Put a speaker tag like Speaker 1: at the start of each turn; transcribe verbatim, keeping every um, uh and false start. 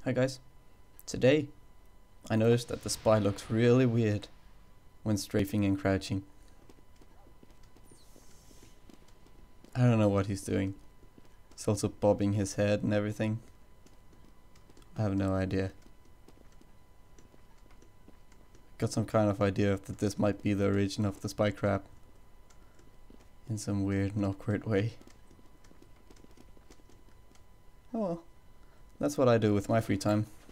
Speaker 1: Hi guys. Today I noticed that the spy looks really weird when strafing and crouching. I don't know what he's doing. He's also bobbing his head and everything. I have no idea. Got some kind of idea that this might be the origin of the spy crab in some weird and awkward way. Oh well, that's what I do with my free time.